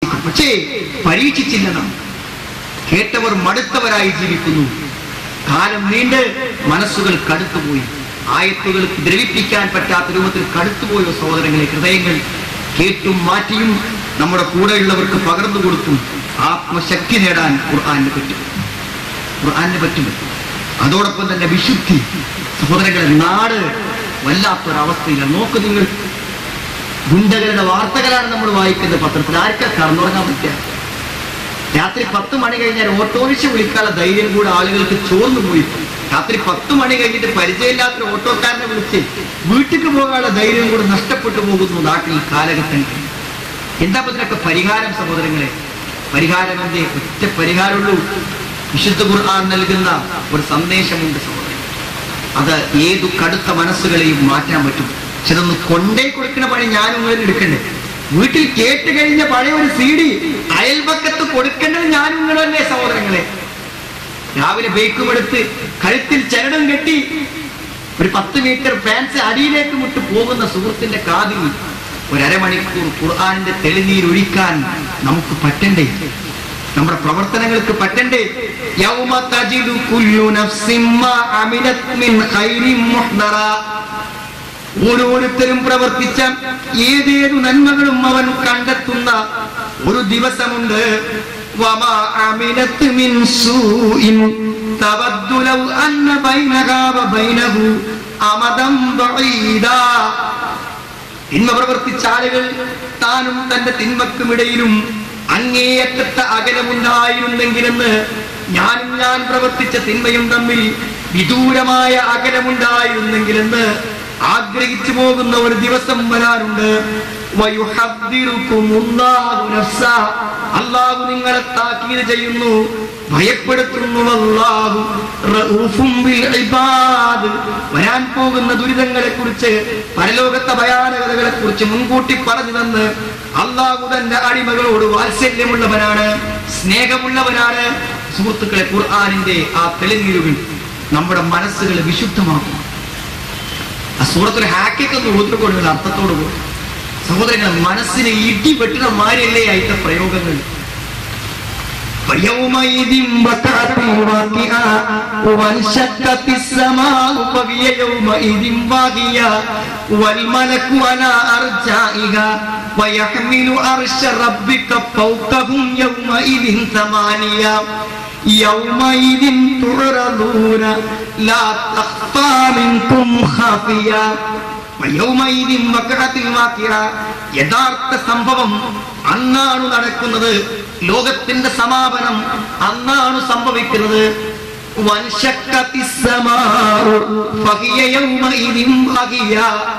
മാറ്റിക്കും. പക്ഷേ പരീക്ഷിച്ചില്ല നാം. കേട്ടവർ മടുത്തവരായി ജീവിക്കുന്നു. കാലം നീണ്ട് മനസ്സുകൾ കടുത്തുപോയി. ആയത്തുകൾക്ക് ദ്രവിപ്പിക്കാൻ പറ്റാത്ത രൂപത്തിൽ കടുത്തുപോയ സഹോദരങ്ങളെ, ഹൃദയങ്ങൾ കേട്ടും മാറ്റിയും നമ്മുടെ കൂടെയുള്ളവർക്ക് പകർന്നു കൊടുത്തും ആത്മശക്തി നേടാൻ ഖുർആന് പറ്റും. അതോടൊപ്പം തന്നെ വിശുദ്ധി. സഹോദരങ്ങളെ, നാട് വല്ലാത്തൊരവസ്ഥയിലാണ്. നോക്ക് നിങ്ങൾ, ഗുണ്ടകളുടെ വാർത്തകളാണ് നമ്മൾ വായിക്കുന്നത് പത്രത്തിൽ. ആർക്കാ കടന്നുറങ്ങാൻ പറ്റുക? രാത്രി 10 മണി കഴിഞ്ഞാൽ ഓട്ടോറിക്ഷ വിളിക്കാനുള്ള ധൈര്യം കൂടെ ആളുകൾക്ക് ചോർന്നു പോയി. രാത്രി 10 മണി കഴിഞ്ഞിട്ട് പരിചയമില്ലാത്ത ഓട്ടോക്കാരനെ വിളിച്ച് വീട്ടിലേക്ക് പോകാനുള്ള ധൈര്യം കൂടെ നഷ്ടപ്പെട്ടു പോകുന്നു നാട്ടിൽ കാലഘട്ടങ്ങൾ. എന്താ ഇതിനൊക്കെ പരിഹാരം സഹോദരങ്ങളെ? പരിഹാരം എന്തേ? ഒറ്റ പരിഹാരമുള്ളൂ. വിശുദ്ധ ഖുർആൻ നൽകുന്ന ഒരു സന്ദേശമുണ്ട് സഹോദരൻ. അത് ഏതു കടുത്ത മനസ്സുകളെയും മാറ്റാൻ പറ്റും. പക്ഷെ അതൊന്ന് കൊണ്ടേ കൊടുക്കുന്ന പണി ഞാൻ നിങ്ങളിൽ എടുക്കണ്ടേ? വീട്ടിൽ കേട്ട് കഴിഞ്ഞ പഴയ ഒരു CD അയൽപക്കത്ത് കൊടുക്കേണ്ടത് ഞാൻ നിങ്ങളല്ലേ സഹോദരങ്ങളെ? രാവിലെ ബൈക്കുമെടുത്ത് കഴുത്തിൽ ചരടും കെട്ടി ഒരു 10 മീറ്റർ ഫാൻസ് അടിയിലേക്ക് മുട്ട് പോകുന്ന സുഹൃത്തിന്റെ കാതിൽ ഒരു അരമണിക്കൂർ ഖുർആന്റെ തെളിനീരൊഴിക്കാൻ നമുക്ക് പറ്റണ്ടേ? നമ്മുടെ പ്രവർത്തനങ്ങൾക്ക് പറ്റണ്ടേ? യൗമ തജിദു കുല്ലു നഫ്സിൻ മാ അമിലത് മിൻ ഖൈരിൻ മുഹ്ദറ. ഓരോരുത്തരും പ്രവർത്തിച്ച ഏതേതു നന്മകളും അവൻ കണ്ടെത്തുന്ന ഒരു ദിവസമുണ്ട്. വമാ അമിലത് മിൻ സൂഇൻ തവദ്ദു ലൗ അന്ന ബൈനഹാ വബൈനഹു അമദൻ ബഈദാ. തിന്മ പ്രവർത്തിച്ച ആളുകൾ താനും തന്റെ തിന്മക്കുമിടയിലും അങ്ങേയറ്റത്തെ അകലമുണ്ടായിരുന്നെങ്കിലെന്ന്, ഞാൻ പ്രവർത്തിച്ച തിന്മയും തമ്മിൽ വിദൂരമായ അകലമുണ്ടായിരുന്നെങ്കിലെന്ന് ആഗ്രഹിച്ചു പോകുന്ന ഒരു ദിവസം വരാറുണ്ട്. അല്ലാഹു നിങ്ങളെ താക്കീത് ചെയ്യുന്നു, ഭയപ്പെടുത്തുന്നു. അല്ലാഹു റഊഫും ബിൽ ഇബാദ്. വരാൻ പോകുന്ന ദുരിതങ്ങളെ കുറിച്ച്, പരലോകത്തെ ഭയാനകതകളെ കുറിച്ച് മുൻകൂട്ടി പറഞ്ഞു തന്ന് അല്ലാഹു തന്റെ അടിമകളോട് വാത്സല്യമുള്ളവനാണ്, സ്നേഹമുള്ളവനാണ്. സുഹൃത്തുക്കളെ, ഖുർആനിന്റെ ആ തെളിനീരുകൾ നമ്മുടെ മനസ്സുകളെ വിശുദ്ധമാക്കും. ആ സൂറത്തുൽ ഹാക്കിക്കൊന്ന് ഓർത്തുകൊണ്ടുള്ള അർത്ഥത്തോട് കൂടി സഹോദരങ്ങൾ, മനസ്സിനെ ഇടി വെട്ടുന്ന മാരിയല്ലേ ആയിട്ട പ്രയോഗങ്ങൾ. യൗമഇദിൻ തുറദൂന ലാ തഖ്ഫാ മിൻകും ഖാഫിയ. വയൗമഇദിൻ വഖഅത്തിൽ വാഖിഅ. യഥാർത്ഥ സംഭവം അന്നാണ് നടക്കുന്നത്. ലോകത്തിന്റെ സമാപനം അന്നാണ് സംഭവിക്കുന്നത്. വൻശഖ്ഖത്തിസ് സമാഉ ഫഹിയ യൗമഇദിൻ വാഖിയ.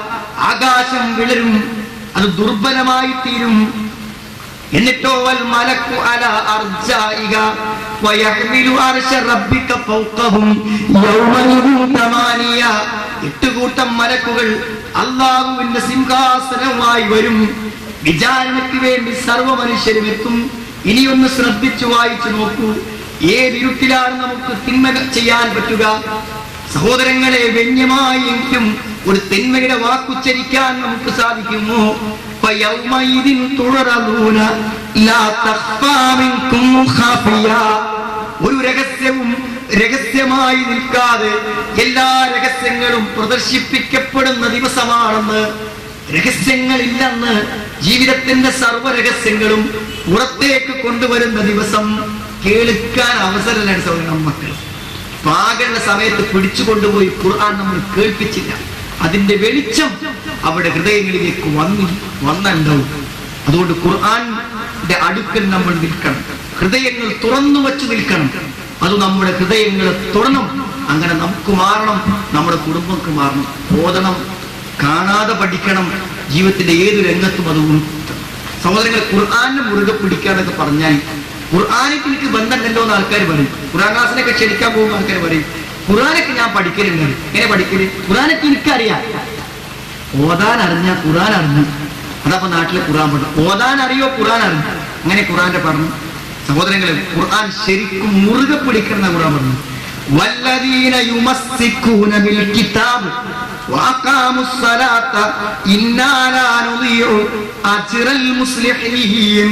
ആകാശം വിളരും, അത് ദുർബലമായി തീരും. എന്നിട്ടോ വൽ മലക്കു അലാ അർജാഇഹ വയഹ്മിലു അർശ റബ്ബിക ഫൗഖഹും യൗമഇദിൻ തമാനിയ. 8 കൂട്ടം മലക്കുകൾ അല്ലാഹുവിന്റെ സിംഹാസനവുമായി വരും. വിചാരണയ്ക്ക് വേണ്ടി സർവ്വ മനുഷ്യരും എത്തും. ഇനിയൊന്ന് ശ്രദ്ധിച്ചു വായിച്ചു നോക്കൂ. ഏതിരുട്ടിലാണ് നമുക്ക് തിന്മ ചെയ്യാൻ പറ്റുക? സഹോദരങ്ങളെ, വ്യന്യമായെങ്കിലും ഒരു തിന്മയുടെ വാക്കുച്ചരിക്കാൻ നമുക്ക് സാധിക്കുമോ? ഫയൗമഇദിൻ തുറദൂന ലാ തഖ്ഫാ മിൻകും ഖാഫിയ. ഒരു രഹസ്യവും രഹസ്യമായി നിൽക്കാതെ എല്ലാ രഹസ്യങ്ങളും പ്രദർശിപ്പിക്കപ്പെടുന്ന ദിവസമാണെന്ന്. രഹസ്യങ്ങളില്ലെന്ന്, ജീവിതത്തിന്റെ സർവ്വ രഹസ്യങ്ങളും പുറത്തേക്ക് കൊണ്ടുവരുന്ന ദിവസം. കേൾക്കാൻ അവസരമില്ല സഹോദരൻ. മക്കൾ പാകേണ്ട സമയത്ത് പിടിച്ചുകൊണ്ടുപോയി ഖുർആൻ നമ്മൾ കേൾപ്പിച്ചില്ല. അതിന്റെ വെളിച്ചം അവിടെ ഹൃദയങ്ങളിലേക്ക് വന്നുണ്ടാവും. അതുകൊണ്ട് ഖുർആന്റെ അടുക്കൽ നമ്മൾ നിൽക്കണം. ഹൃദയങ്ങൾ തുറന്നു വച്ച് നിൽക്കണം. അത് നമ്മുടെ ഹൃദയങ്ങളെ തുറന്നും. അങ്ങനെ നമുക്ക് മാറണം, നമ്മുടെ കുടുംബങ്ങൾക്ക് മാറണം. ഓതണം, കാണാതെ പഠിക്കണം. ജീവിതത്തിന്റെ ഏതു രംഗത്തും അത് ഉൾപ്പെടുത്തണം. സഹോദരങ്ങൾ, ഖുർആനെ മുറുകെ പിടിക്കാന്നൊക്കെ പറഞ്ഞാൽ ഖുർആനിക്ക് എനിക്ക് ബന്ധമുണ്ടല്ലോ എന്ന് ആൾക്കാർ പറയും. ഖുർആൻ ക്ലാസ്സിനൊക്കെ ക്ഷണിക്കാൻ പോകുന്ന ആൾക്കാർ പറയും, ഖുർആനൊക്കെ ഞാൻ പഠിക്കലുണ്ട്. എങ്ങനെ പഠിക്കല്? ഖുർആനൊക്കെ എനിക്കറിയാം. ഓതാൻ അറിഞ്ഞ ഖുർആൻ അറിഞ്ഞു. അതപ്പോ നാട്ടിലെ ഖുർആൻ പഠനം. ഓതാൻ അറിയോ ഖുർആൻ അറിഞ്ഞു. അങ്ങനെ ഖുർആന്റെ പറഞ്ഞു. സഹോദരങ്ങളെ, ഖുർആൻ ശരിക്കും മുറുകെ പിടിക്കണം ഖുർആൻ പറഞ്ഞു. വല്ലദീന യുമസ്സികൂന ബിൽ കിതാബ് വഅഖാമുസ് സ്വലാത്ത ഇന്നാ ലാ നുദിഉ അജ്റൽ മുസ്ലിഹീൻ.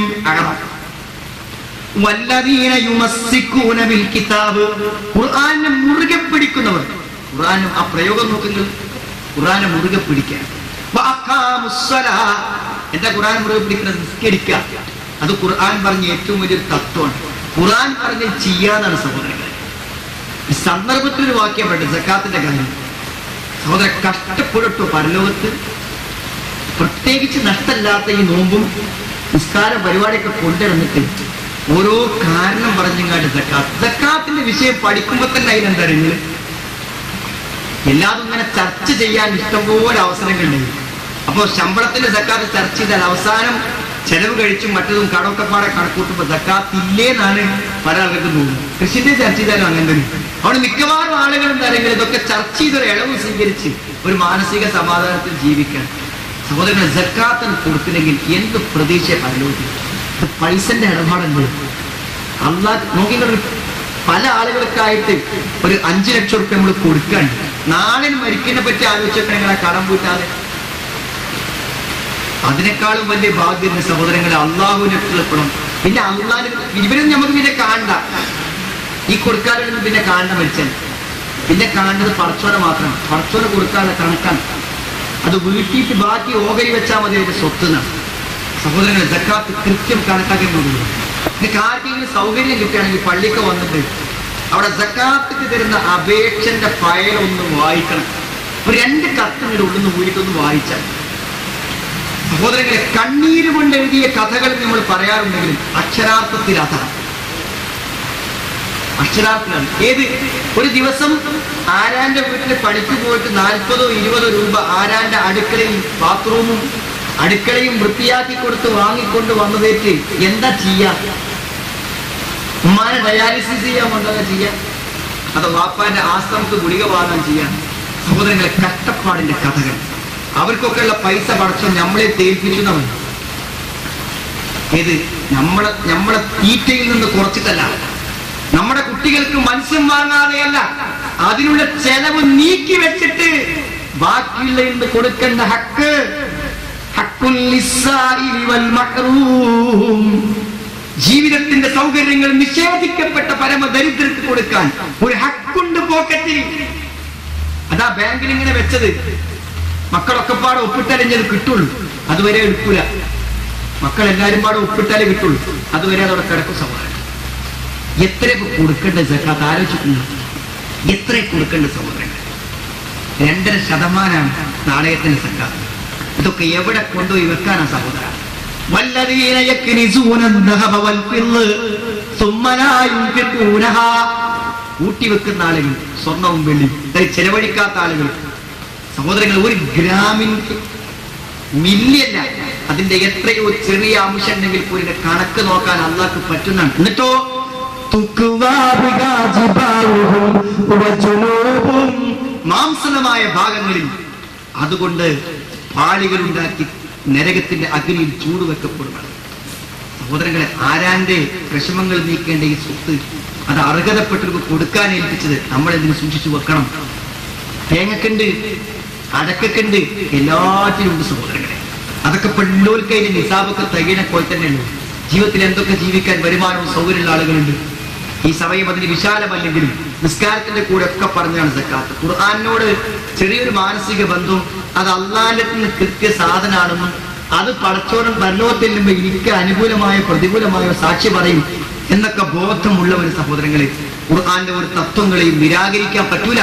വല്ലദീന യുമസ്സികൂന ബിൽ കിതാബ്, ഖുർആനെ മുറുകെ പിടിക്കുന്നവർ. ഖുർആനും ആ പ്രയോഗം നോക്കുന്നത്, ഖുർആനെ മുറുകെ പിടിക്കുക. വഅഖാമുസ് സ്വലാ, എന്താ ഖുർആൻ മുറുകെ പിടിക്കുന്നത്? നിസ്കരിക്കുക. അത് ഖുർആൻ പറഞ്ഞ ഏറ്റവും വലിയൊരു തത്വമാണ്. ഖുർആൻ പറഞ്ഞ ചെയ്യാന്നാണ് സഹോദരങ്ങളെ. ഈ സന്ദർഭത്തിൽ ഒരു വാക്യപ്പെട്ടു സക്കാത്തിന്റെ കാര്യം. സഹോദര, കഷ്ടപ്പെടട്ടോ പരലോകത്ത്, പ്രത്യേകിച്ച് നഷ്ടമില്ലാത്ത ഈ നോമ്പും നിസ്കാര പരിപാടിയൊക്കെ കൊണ്ടുവന്നിട്ട് ഓരോ കാരണം പറഞ്ഞങ്ങാട്ട് സക്കാത്തിന്റെ വിഷയം പഠിക്കുമ്പോ തന്നെ അതിനെന്താ അറിയുന്നത്, എല്ലാതും ഇങ്ങനെ ചർച്ച ചെയ്യാൻ ഇഷ്ടംപോലെ അവസരങ്ങളുണ്ട്. അപ്പോ ശമ്പളത്തിന്റെ സക്കാത്ത് ചർച്ച ചെയ്താൽ അവസാനം ചെലവ് കഴിച്ചും മറ്റതും കടമൊക്കെപ്പാടെ കണക്കൂട്ടുമ്പോ സക്കാത്ത് ഇല്ലേന്നാണ് പല ആൾക്കും തോന്നുന്നത്. കൃഷിന്റെ ചർച്ച ചെയ്താലും അങ്ങനെ തന്നെ. അവിടെ മിക്കവാറും ആളുകൾ എന്തായാലും ഇതൊക്കെ ചർച്ച ചെയ്തൊരു ഇളവ് സ്വീകരിച്ച് ഒരു മാനസിക സമാധാനത്തിൽ ജീവിക്കാൻ. സഹോദരങ്ങൾ, സക്കാത്ത് കൊടുത്തില്ലെങ്കിൽ എന്ത് പ്രതീക്ഷ പരലോകത്തിൽ? പൈസന്റെ ഇടപാടുണ്ട്. അള്ളാഹ് നോക്കിക്കൊണ്ടൊരു പല ആളുകൾക്കായിട്ട് ഒരു 5 ലക്ഷം റുപ്യ നമ്മൾ കൊടുക്കാണ്ട് നാളെ മരിക്കുന്നതിനെ പറ്റി ആലോചിച്ചൊക്കെ നിങ്ങളെ കടം പൂട്ടാതെ. അതിനേക്കാളും വലിയ ഭാഗ്യം സഹോദരങ്ങളെ അള്ളാഹുവിനെ എത്തിപ്പെടണം. പിന്നെ അള്ളാഹ് ഇവരൊന്നും നമുക്ക് പിന്നെ കാണണ്ട, ഈ കൊടുക്കാനൊന്നും പിന്നെ കാണണ്ട. മരിച്ചാൽ പിന്നെ കാണുന്നത് പടച്ചോനെ മാത്രം. പടച്ചോനെ കൊടുക്കാതെ കണക്കാണ്. അത് വീട്ടിയിട്ട് ബാക്കി ഓഹരി വെച്ചാൽ മതി അതിന്റെ സ്വത്തുന്നാണ്. സഹോദരങ്ങളെ, സക്കാത്ത് കൃത്യം കണക്കാക്കി കൊടുക്കുക. നിങ്ങൾക്ക് ആർക്കെങ്കിലും സൗകര്യം കിട്ടുകയാണെങ്കിൽ പള്ളിക്ക് വന്നിട്ട് അവിടെ സക്കാത്ത് തരുന്ന അപേക്ഷന്റെ ഫയൽ ഒന്ന് വായിക്കണം. ഒരു 2 കത്തിൻ്റെ ഉള്ളിൽ ഊരിട്ടൊന്ന് വായിച്ചാൽ. സഹോദരങ്ങളെ, കണ്ണീര് കൊണ്ട് എഴുതിയ കഥകൾ നമ്മൾ പറയാറുണ്ടെങ്കിലും അക്ഷരാർത്ഥത്തിൽ അതാണ്. അക്ഷരാർത്ഥത്തിലാണ്. ഏത് ഒരു ദിവസം ആരാന്റെ വീട്ടിൽ പണിക്ക് പോയിട്ട് 40 or 20 രൂപ ആരാന്റെ അടുക്കളയും വൃത്തിയാക്കി കൊടുത്ത് വാങ്ങിക്കൊണ്ട് വന്നതേറ്റ് എന്താ ചെയ്യാ? ഉമ്മാനെ ഡയാലിസിസ് ചെയ്യാൻ കൊണ്ടതാ ചെയ്യാൻ, അതോ വാപ്പാന്റെ ആശ്രമത്ത് ഗുളിക വാങ്ങാൻ ചെയ്യാൻ? സഹോദരങ്ങളെ, കഷ്ടപ്പാടിന്റെ കഥകൾ. അവർക്കൊക്കെ ഉള്ള പൈസ പടച്ചോ നമ്മളെ തേൽപ്പിക്കുന്നവൻ. ഏത് നമ്മളെ തീറ്റയിൽ നിന്ന് കുറച്ചിട്ടല്ല, നമ്മുടെ കുട്ടികൾക്ക് മത്സ്യം വാങ്ങാതെയല്ല, അതിനുള്ള ചെലവ് നീക്കി വെച്ചിട്ട് ബാക്കിയുള്ളതിൽ നിന്ന് കൊടുക്കേണ്ട ഹക്ക്. ജീവിതത്തിന്റെ സൗകര്യങ്ങൾ നിഷേധിക്കപ്പെട്ട പരമദരിദ്രർക്ക് കൊടുക്കാൻ ഒരു ഹക്കുണ്ട് പോക്കറ്റിൽ. അതാ ബാങ്കിൽ ഇങ്ങനെ വെച്ചത്. മക്കളൊക്കെ പാടെ ഒപ്പിട്ടാലേ കിട്ടുള്ളൂ, അതുവരെ എടുക്കൂല. മക്കൾ എല്ലാരും പാടെ ഒപ്പിട്ടാലേ കിട്ടുള്ളൂ, അതുവരെ അതവിടെ കിടക്കും. സഹോദരൻ, എത്ര കൊടുക്കേണ്ട സക്കാത്ത് ആലോചിക്കുന്നു? എത്ര കൊടുക്കേണ്ട സഹോദരങ്ങൾ? 2.5% നാണയത്തിന്റെ സക്കാത്ത്. ഇതൊക്കെ എവിടെ കൊണ്ടുപോയി വെക്കാനാ സഹോദര? വല്ലദീന യക്നിസൂന الذهب والفضة ثم لا ينفقونها. കൂട്ടിവെക്കുന്ന ആളുകൾ, സ്വർണവും വെള്ളിയും ചെലവഴിക്കാത്ത ആളുകൾ. സഹോദരങ്ങൾ, 1 ഗ്രാമിന് മില്യല്ല, അതിന്റെ എത്രയോ ചെറിയ അംശം ഉണ്ടെങ്കിൽ പോലും കണക്ക് നോക്കാൻ അള്ളാഹ്ക്ക് പറ്റുന്നതാണ്. എന്നിട്ടോ മാംസമായ ഭാഗങ്ങളിൽ അതുകൊണ്ട് പാളികൾ ഉണ്ടാക്കി നരകത്തിന്റെ അഗ്നിയിൽ ചൂടുവെക്കപ്പെടുകയാണ്. സഹോദരങ്ങളെ, ആരാന്റെ വിഷമങ്ങൾ നീക്കേണ്ട ഈ സ്വത്ത് അത് അർഹതപ്പെട്ടവർക്ക് കൊടുക്കാൻ ഏൽപ്പിച്ചത് നമ്മളെന്തിനു സൂക്ഷിച്ചു വെക്കണം? തേങ്ങക്കുണ്ട്, അടക്കുണ്ട്, എല്ലാറ്റിനും ഉണ്ട് സഹോദരങ്ങളെ. അതൊക്കെ പെണ്ണോൽക്ക് അതിന്റെ നിസാബൊക്കെ തകീനെ പോലെ തന്നെയുള്ളൂ. ജീവിതത്തിൽ എന്തൊക്കെ ജീവിക്കാൻ വരുമാനവും സൗകര്യമുള്ള ആളുകളുണ്ട്. ഈ സമയം അതിന് വിശാലമല്ലെങ്കിലും നിസ്കാരത്തിന്റെ കൂടെ ഒക്കെ പറഞ്ഞാണ് സക്കാത്ത്. ഖുർആനോട് ചെറിയൊരു മാനസിക ബന്ധവും അത് അള്ളാന്റെ കൃത്യ സാധനാണെന്നും അത് പടച്ചോടൻ പരലോകത്തിൽ നിന്ന് എനിക്ക് അനുകൂലമായ പ്രതികൂലമായ സാക്ഷി പറയും എന്നൊക്കെ ബോധമുള്ള ഒരു സഹോദരങ്ങളെ, ഖുർആന്റെ ഒരു തത്വങ്ങളെയും നിരാകരിക്കാൻ പറ്റൂല.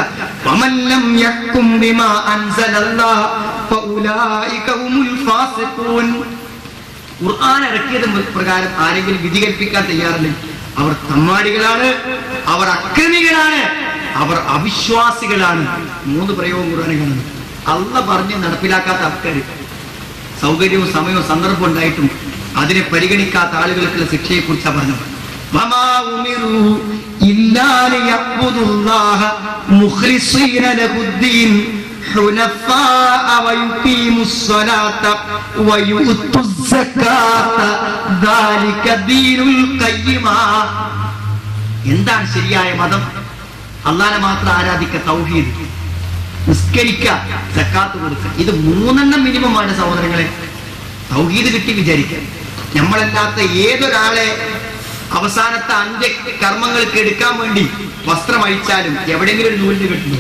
ഖുർആൻ ഇറക്കിയത് പ്രകാരം ആരെങ്കിലും വിധി കൽപ്പിക്കാൻ തയ്യാറില്ലെങ്കിൽ അവർ തമ്മാടികളാണ്, അവർ അക്രമികളാണ്, അവർ അവിശ്വാസികളാണ്. 3 പ്രയോഗം ഖുർആനിൽ കാണുന്നു. അള്ളാഹ് പറഞ്ഞ് നടപ്പിലാക്കാത്ത ആൾക്കാർ, സൗകര്യവും സമയവും സന്ദർഭം ഉണ്ടായിട്ടും അതിനെ പരിഗണിക്കാത്ത ആളുകൾക്കുള്ള ശിക്ഷയെ കുറിച്ചാണ് പറഞ്ഞത്. എന്താണ് ശരിയായ മതം? അള്ളാനെ മാത്രം ആരാധിക്കുക, തൗഹീദ്, നിസ്കരിക്കുക, സക്കാത്ത് കൊടുക്കുക. ഇത് 3 മിനിമമാണ് സഹോദരങ്ങളെ. തൗഹീദ് കിട്ടി വിചാരിക്കുക. നമ്മളല്ലാത്ത ഏതൊരാളെ അവസാനത്തെ 5 കർമ്മങ്ങൾക്ക് എടുക്കാൻ വേണ്ടി വസ്ത്രം അഴിച്ചാലും എവിടെയെങ്കിലും ഒരു നൂലിന് കിട്ടുന്നു.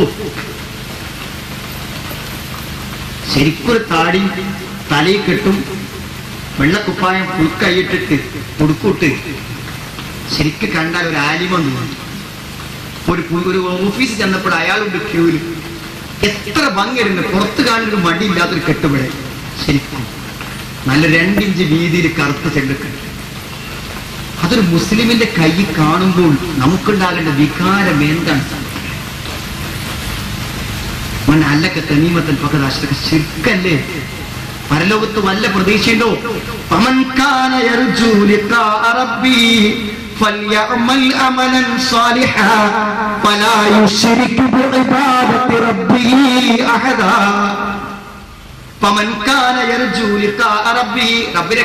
ശരിക്കൊരു താടി തലയിൽ കെട്ടും, വെള്ളക്കുപ്പായം പുൽക്കൈയിട്ടിട്ട് കൊടുക്കൂട്ട് ശരിക്ക് കണ്ടാൽ ഒരു ആലിമം തോന്നും. ഒരു ഓഫീസിൽ ചെന്നപ്പോൾ അയാളുടെ ക്യൂവിൽ എത്ര ഭംഗിയുണ്ട്, പുറത്ത് കാണുന്നൊരു മടിയില്ലാത്തൊരു കെട്ടുപിഴ. ശരിക്കും നല്ല 2 ഇഞ്ച് വീതിയിൽ കറുത്ത ചെങ്കെട്ട്. അതൊരു മുസ്ലിമിന്റെ കൈ കാണുമ്പോൾ നമുക്കുണ്ടാകേണ്ട വികാരം എന്താണ്? അല്ലൊക്കെ തനീമത്തൻ പകരാശ്രക ശിർക്കല്ലേ? പരലോകത്ത് വല്ല പ്രതീക്ഷയുണ്ടോ? ഫമൻ കാന യർജു ലിഖാഅ റബ്ബി ഫൽയഅമൽ അമലൻ സാലിഹാ വലാ യുശ്രിക് ബിഇബാദത്തി റബ്ബിഹി അഹദാ. ഫമൻ കാന യർജു ലിഖാഅ റബ്ബി, റബ്ബിനെ